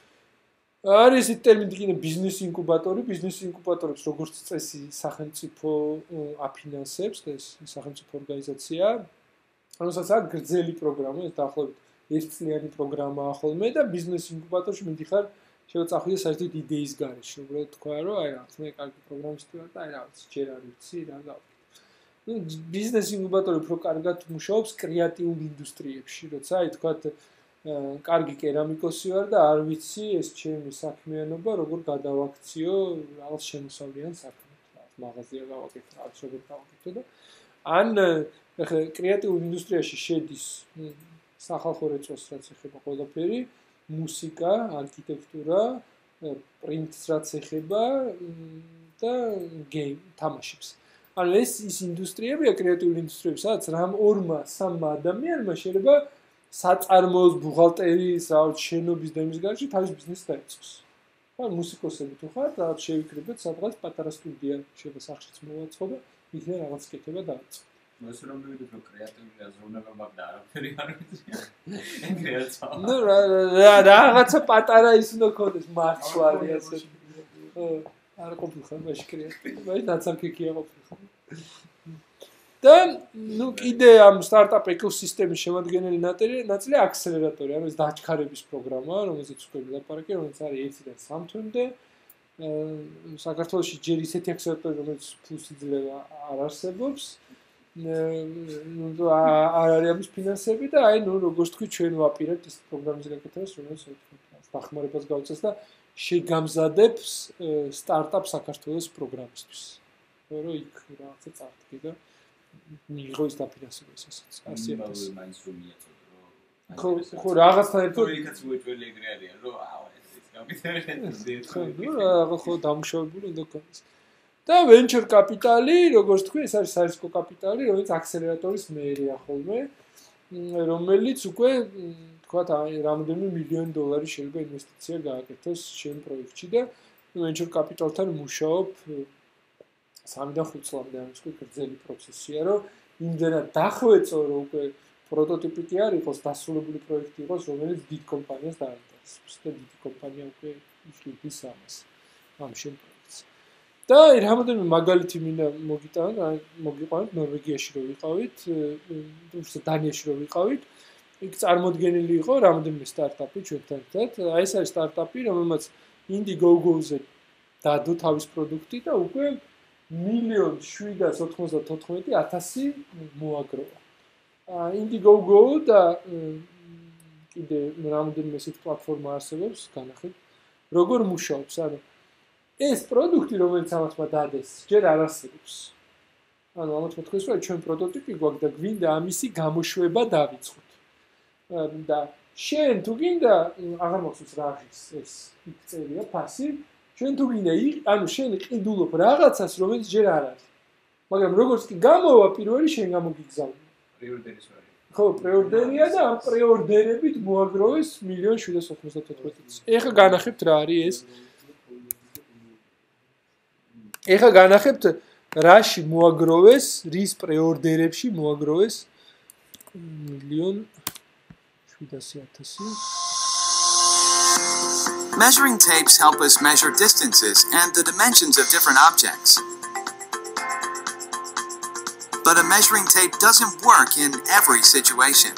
არის ის ტერმინი კიდე ბიზნეს ინკუბატორი, ბიზნეს ინკუბატორებს როგორც წესი სახელმწიფო აფინანსებს და ეს სახელმწიფო ორგანიზაცია. რომელსაც აქვს გრძელი პროგრამა, ეს დაახლოებით 1 წლიანი პროგრამაა ხოლმე და ბიზნეს ინკუბატორში მიდიხარ შეიძლება წახვიდე საერთოდ იდეის გარეშე, უბრალოდ თქვა რომ აი რაღაც მე კარგი პროგრამისტი ვარ და აი რაღაც ჯერ არ ვიცი რა გავაკეთე. ნუ ბიზნეს ინკუბატორი უფრო კარგად მუშაობს კრეატიულ ინდუსტრიებში, როცა აი თქვათ კარგი კერამიკოსი ვარ და არ ვიცი ეს ჩემი საქმიანობა როგორ გადავაქციო რაღაც შემოსავლიან საქმედ, რაღაც მაღაზია გავაკეთე, რაღაც როგორ გავაკეთე და ან ეხლა კრეატიულ ინდუსტრიაში შედის სახალხო რეწვას რაც ეხება ყველაფერი, მუსიკა, არქიტექტურა, პრინტს რაც ეხება და გეიმ თამაშებს. ანუ ეს ის ინდუსტრიებია კრეატიული ინდუსტრიები, სადაც რამ 2-3 ადამიანმა შეიძლება საწარმოოს, ბუღალტერიის, რაღაც შენობის და იმის გარშე თავის ბიზნესს დაიწყოს. ან მუსიკოსები თუ ხართ, რაღაც შევიკრიბეთ სადღაც პატარა სტუდია, შეიძლება სახშიც მოვაწყო და იქნებ რაღაც კეთება დაიწყო. მას რომ მივიდეთ რომ კრეატიული აზროვნება მაქვს და არაფერი არ ვიცი. ეგრეაცა. ნუ რაღაცა პატარა ის უნდა ქონდეს მარცვალი ასე. ხო, არ ყოფილიყარ მაშინ კრეატიული, მაგრამ დაცარქეკია ყოფილიყარ. და ნუ კიდე ამ სტარტაპ ეკოსისტემის შემადგენელი ნაწილი აქსელერატორი, ანუ ეს დაჩქარების პროგრამა, რომელზეც უკვე ვილაპარაკე, რომელიც არის 1-დან 3 თვემდე. საქართველოში ჯერ ისეთი აქსელერატორი, რომელიც ფულს იძლევა არ არსებობს. ნუ არ არის ამის ფინანსები და აი ნუ როგორც თქვი ჩვენ ვაპირებთ ეს პროგრამის გაკეთებას, რომელიც დახმარებას გავუწევს და შეგამზადებს სტარტაპ საქართველოს პროგრამისთვის. რომ იქ რაღაცა წარდგე და მიიღო ის დაფინანსება ესაც. ასე არის. მაინც რომ მიაწოდო. ხო რაღაცთან ერთად იქაც უეჭველი ეგრე არიან, რომ ეს გამიტარეთ. ხო დამუშავებული უნდა ქონდეს. და venture capital-ი, როგორც თქვი, ეს არის საერთო კაპიტალი, რომელიც აქსელერატორის მეერია ხოლმე, რომელიც უკვე თქვათ, რამდენიმე მილიონი დოლარი შეიძლება ინვესტიცია გააკეთოს შენ პროექტში და venture capital-თან მუშაობ 3-დან 5 წლამდე, ამის უკვე გრძელი პროცესია, რომ იმდენად დახვეწო, რომ უკვე პროტოტიპი კი არ იყოს, დასრულებული პროექტი იყოს, რომელიც დიდ კომპანიას დაინტერესებს და დიდი კომპანია უკვე იშლის ამას ამ შენ პროექტს. და რამდენიმე მაგალითი მინდა მოგიყვანოთ ნორვეგიაში რო ვიყავით, თუმცა დანიაში რო ვიყავით, იქ წარმოდგენილი იყო რამდენიმე სტარტაპი ჩვენთან ერთად. აი ეს არის სტარტაპი, რომელმაც Indiegogo-ზე დადო თავის პროდუქტი და უკვე 1,794,000 მოაგროვა. Indiegogo და კიდე რამდენიმე ესეთ პლატფორმა არსებობს, განახილ, როგორ მუშაობს, ანუ ეს პროდუქტი, რომელიც ამათმა დადეს, ჯერ არ არსებობს. ანუ ამათმა თქვეს, რომ ჩვენ პროტოტიპი გვაქვს და გვინდა ამისი გამოშვება დავიწყოთ. და შენ თუ გინდა, აღარ მახსოვს რა არის ეს, იქ წერია ფასი, შენ თუ გინდა, ანუ შენ ყიდულობ რაღაცას, რომელიც ჯერ არ არის. მაგრამ როგორც კი გამოვა პირველი, შენ გამოგიგზავნა. პრეორდერის ვარიანტი. ხო, პრეორდერია და ამ პრეორდერებით მოაგროვეს 1,794,000. ეხლა განახებთ რა არის ეს? ეხლა განახებთ რაში მოაგროვეს, რის პრეორდერებში მოაგროვეს 1,700,000. Measuring tapes help us measure distances and the dimensions of different objects. But a measuring tape doesn't work in every situation.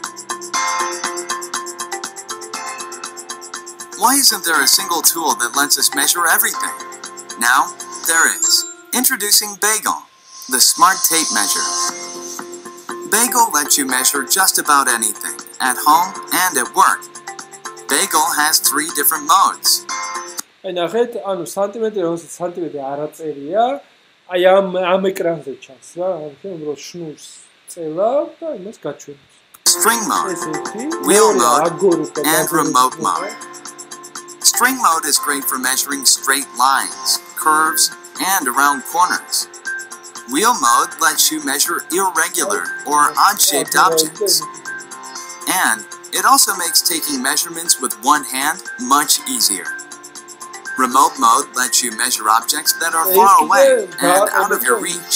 Why isn't there a single tool that lets us measure everything? Now, there is. Introducing Bagel, the smart tape measure. Bagel lets you measure just about anything, at home and at work. Bagel has 3 different modes. აი ნახეთ, ანუ სანტიმეტრი, რომელსაც სანტიმეტრი არ აწერია, აი ამ ეკრანზე ჩანს რა, ანუ რო შნურს წელავ და იმას გაჩვენებს. String mode, wheel mode, and remote mode. String mode is great for measuring straight lines, curves, and around corners. Wheel mode lets you measure irregular or odd-shaped objects. And it also makes taking measurements with one hand much easier. Remote mode lets you measure objects that are far away and out of your reach.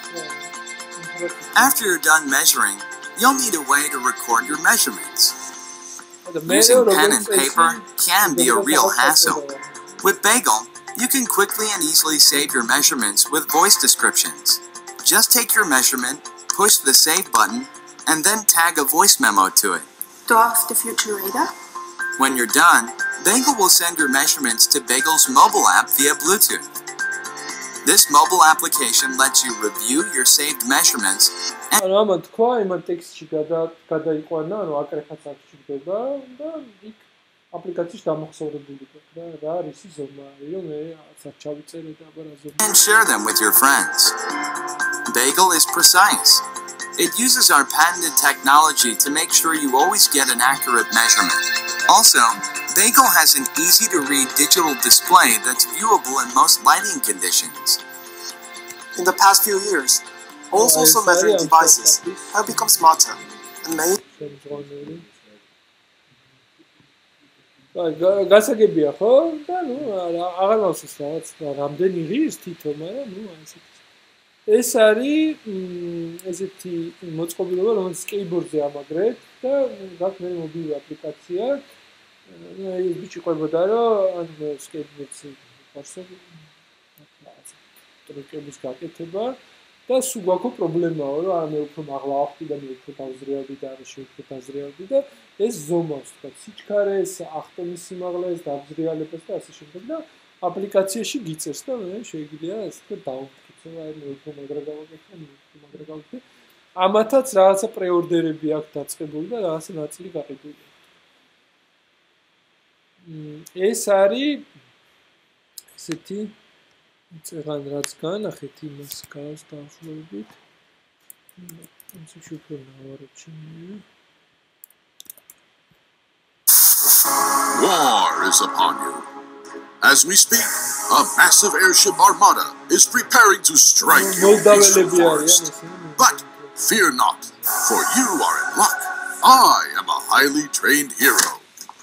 After you're done measuring, you'll need a way to record your measurements. Using pen and paper can be a real hassle. With Bagel, you can quickly and easily save your measurements with voice descriptions. Just take your measurement, push the save button, and then tag a voice memo to it. Do ask the future radar? When you're done, Bagel will send your measurements to Bagel's mobile app via Bluetooth. This mobile application lets you review your saved measurements and ანუ ამან თქვა, იმან ტექსტში გადაიყვანა, ანუ აკრეფაც აქ ჩიგდება და იქ აპლიკაციაში დამახსოვრებული და რა არის ის ზომა, რომ მე აცაც ჩავიწერე და აბა რა ზომა. share them with your friends. Bagel is precise. It uses our patented technology to make sure you always get an accurate measurement. Also, Bagel has an easy-to-read digital display that's viewable in most lighting conditions. In the past few years, all sorts of measuring devices have become smarter and made გასაგებია ხო? და ნუ აღარ მახსოვს რაღაც რამდენი ღირს თითო, მაგრამ ნუ ასეთ. ეს არის ესეთი მოწყობილობა, რომელიც skateboard-ზე ამაგრეთ და გაქვს მე მობილური აპლიკაცია. ეს ბიჭი ყვებოდა, რომ ან skateboard-ზე ხარსები ტრიკების გაკეთება და სულ გვაქვს პრობლემაო, რომ არა მე უფრო მაღლა ავხდი და მე უფრო დავზრიალდი და არა უფრო დავზრიალდი და ეს ზომავს, თქვა, სიჩქარეს, ახტომის სიმაღლეს, დავზრიალებას და ასე შემდეგ და აპლიკაციაში გიწევს და მე შეიძლება ასე თქვა დავფიქრე, აი მე უფრო მაგრა გავაკეთე, მე უფრო მაგრა გავაკეთე. ამათაც რაღაცა პრეორდერები აქვს დაწყებული და რაღაცა ნაწილი გაყიდული. ეს არის ესეთი წეგან რაც განახეთ იმას გავს დაახლოებით. ეს უფრო ნავარჩენია. War is upon you. As we speak, a massive airship armada is preparing to strike your peaceful forest. But fear not, for you are in luck. I am a highly trained hero.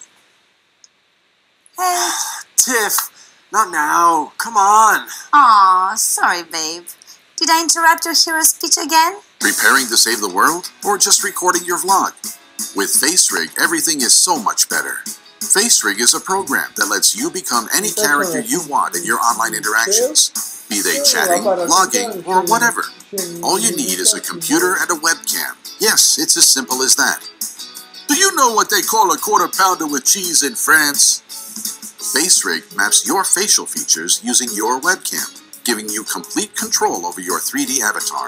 Hey. Tiff, not now. Come on. Aw, sorry, babe. Did I interrupt your hero speech again? Preparing to save the world, or just recording your vlog? With FaceRig, everything is so much better. FaceRig is a program that lets you become any character you want in your online interactions, be they chatting, vlogging, or whatever. All you need is a computer and a webcam. Yes, it's as simple as that. Do you know what they call a quarter pounder with cheese in France? FaceRig maps your facial features using your webcam, giving you complete control over your 3D avatar.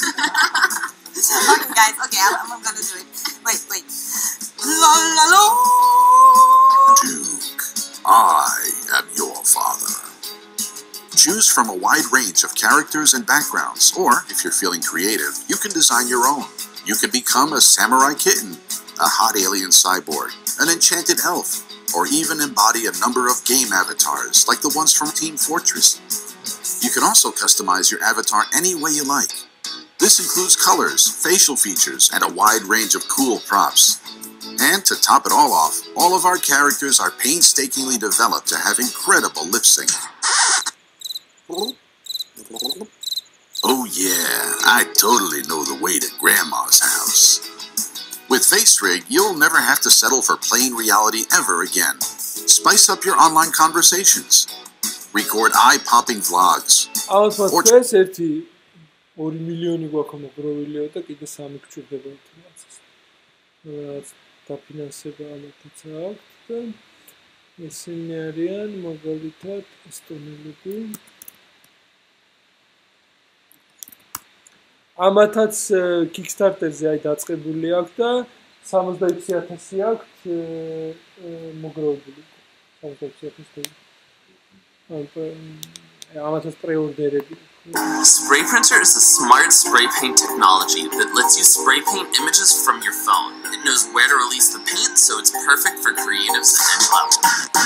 Okay, guys, okay, I'm gonna do it. Wait. La la la! Duke, I am your father. Choose from a wide range of characters and backgrounds, or, if you're feeling creative, you can design your own. You can become a samurai kitten, a hot alien cyborg, an enchanted elf, or even embody a number of game avatars, like the ones from Team Fortress. You can also customize your avatar any way you like. This includes colors, facial features, and a wide range of cool props. And to top it all off, all of our characters are painstakingly developed to have incredible lip syncing. Oh yeah, I totally know the way to Grandma's house. With FaceRig, you'll never have to settle for plain reality ever again. Spice up your online conversations. Record eye-popping vlogs. Or 2 მილიონი გვაქვს მოგროვილიო და კიდე 3 გჭირდება ინფორმაციას. დაფინანსება ამათაც აქვს და ესენი არიან მაგალითად ესტონელები. ამათაც Kickstarter-ზე აი დაწყებული აქვს და 66,000 აქვს მოგროვილი. 66,000 ამათაც პრეორდერები. Spray Printer is a smart spray paint technology that lets you spray paint images from your phone. It knows where to release the paint, so it's perfect for creatives at any level.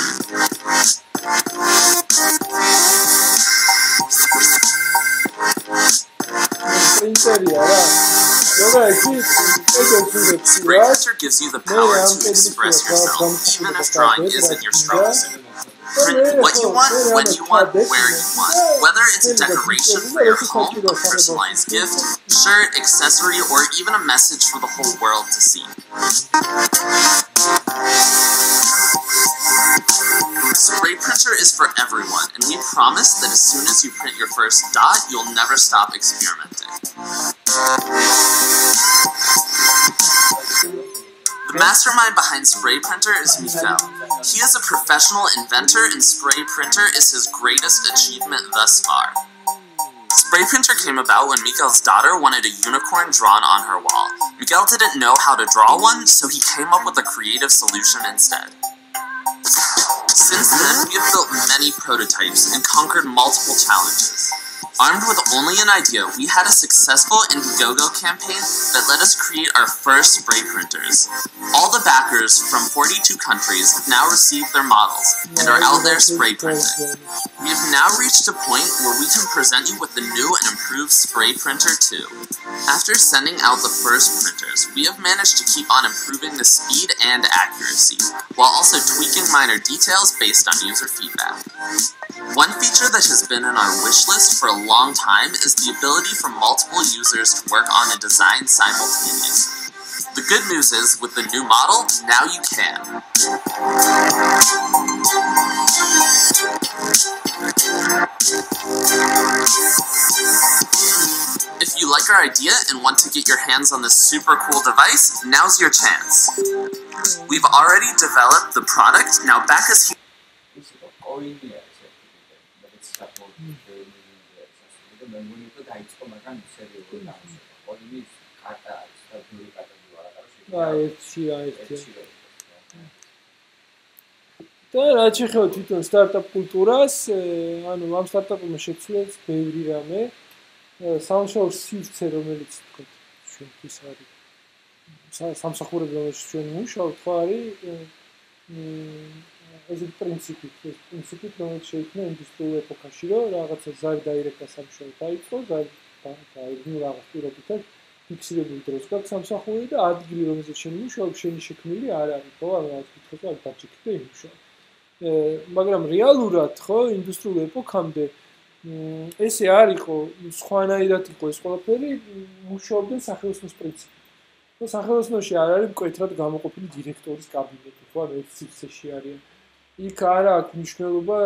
Spray Printer gives you the power to express yourself, even if drawing isn't your strong suit. Print what you want, when you want, where you want. Whether it's a decoration for your home, a personalized gift, shirt, accessory, or even a message for the whole world to see. Spray Printer is for everyone, and we promise that as soon as you print your first dot, you'll never stop experimenting. The mastermind behind Spray Printer is Mikhail. He is a professional inventor, and Spray Printer is his greatest achievement thus far. Spray Printer came about when Mikhail's daughter wanted a unicorn drawn on her wall. Mikhail didn't know how to draw one, so he came up with a creative solution instead. Since then, we have built many prototypes and conquered multiple challenges. Armed with only an idea, we had a successful Indiegogo campaign that let us create our first spray printers. All the backers from 42 countries have now received their models and are out there spray printing. We have now reached a point where we can present you with the new and improved Spray Printer 2. After sending out the first printers, we have managed to keep on improving the speed and accuracy, while also tweaking minor details based on user feedback. One feature that has been on our wish list for a long time is the ability for multiple users to work on a design simultaneously. The good news is, with the new model, now you can. If you like our idea and want to get your hands on this super cool device, now's your chance. We've already developed the product, now back us here. და რაც შეეხება თვითონ სტარტაპ კულტურას, ანუ ამ სტარტაპმა შეცვლეს ბევრი რამე, სამუშაო სივრცე, რომელიც თქო ჩვენთვის არის სამსახურებელში ჩვენ ვიმუშაობთ, ხო არის ესეთ პრინციპით რომელიც შეიქმნა ინდუსტრიულ ეპოქაში, რომ რაღაცა ზარი დაირეკა სამშობლო დაიწყო, ზარი რაღაც პირობითად ფიქსირებული დროს გაქვს სამსახური და ადგილი რომელზეც შენ მუშაობ, შენი შექმნილი არ არის, ხო, რაღაც კითხვა არ დაჭიქით და იმუშავ. მაგრამ რეალურად, ხო, ინდუსტრიულ ეპოქამდე ესე არ იყო, სხვანაირად იყო ეს ყველაფერი, მუშაობდნენ სახელოსნოს პრინციპით. და სახელოსნოში არ არის მკვეთრად გამოყოფილი დირექტორის კაბინეტი, ხო, ანუ ერთ სივრცეში არიან. იქ არ აქვს მნიშვნელობა,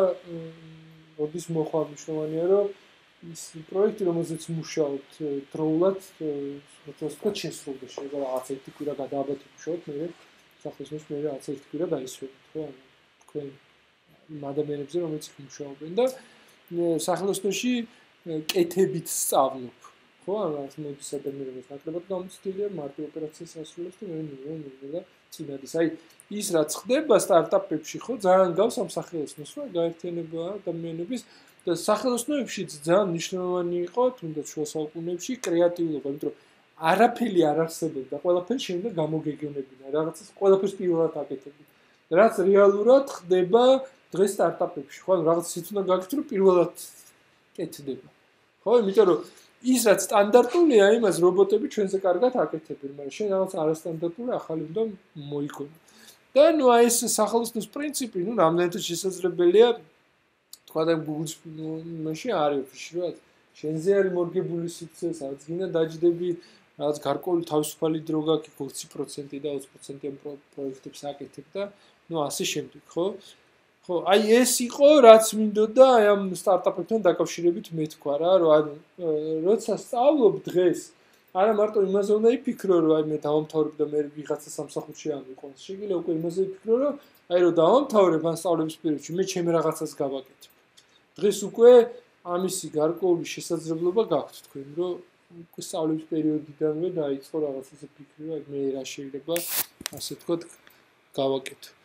როდის მოხვალ მნიშვნელოვანია, რომ ის პროექტი, რომელზეც მუშაობთ, დროულად, როგორც ვთქვათ, შესრულდა. შეიძლება რაღაც ერთი კვირა გადააბათ მუშაობთ, მე სახელოსნოში მე რაღაც ერთი კვირა დაისვენოთ, ხო, ანუ თქვენ იმ ადამიანებზე, რომელიც მუშაობენ და სახელოსნოში კეთებით სწავლობ. ხო, ანუ რაღაც მოდის ადამიანებს ნაკლებად გამოცდილია, მარტო ოპერაციას ასრულებს და მე და წინადის. აი, ის რაც ხდება სტარტაპებში, ხო, ძალიან გავს ამ სახელოსნოს, რა გაერთიანება ადამიანების და სახელოსნოებშიც ძალიან მნიშვნელოვანი იყო, თუნდაც შუა საუკუნეებში კრეატიულობა, იმიტომ რომ არაფერი არ არსებობდა, ყველაფერი შეიძლება გამოგეგმებინა, რაღაცას ყველაფერს პირველად აკეთებდი. რაც რეალურად ხდება დღეს სტარტაპებში, ხო, ანუ რაღაც ის უნდა გაგიქცეთ, რომ პირველად კეთდება. ხო, იმიტომ რომ ის რაც სტანდარტულია, იმას რობოტები ჩვენზე კარგად აკეთებენ, მაგრამ შენ რაღაც არასტანდარტული ახალი უნდა მოიგონო. და ნუ აი ეს სახელოსნოს პრინციპი, ნუ რამდენადაც შესაძლებელია, თქვა და Google-ში მაშინ არის ოფისში, რა. შენზე არის მორგებული სივრცე, სადაც გინდა დაჯდები, რაღაც გარკვეული თავისუფალი დრო გაქვს 20% და 20%-იან პროექტებს აკეთებ და ნუ ასე შემდეგ, ხო? ხო, აი ეს იყო, რაც მინდოდა აი ამ სტარტაპებთან დაკავშირებით მე თქვა რა, რომ ანუ როცა სწავლობ დღეს, არა მარტო იმაზე უნდა იფიქრო, რომ აი მე დავამთავრებ და მე ვიღაცა სამსახურში ამიყვანს. შეიძლება უკვე იმაზე იფიქრო, რომ აი რომ დავამთავრებ ამ სწავლების პერიოდში, მე ჩემ რაღაცას გავაკეთებ. დღეს უკვე ამისი გარკვეული შესაძლებლობა გაქვთ თქვენ, რომ უკვე სწავლების პერიოდიდანვე დაიწყო რაღაცაზე ფიქრი, რომ აი მე რა შეიძლება ასე თქვა გავაკეთო.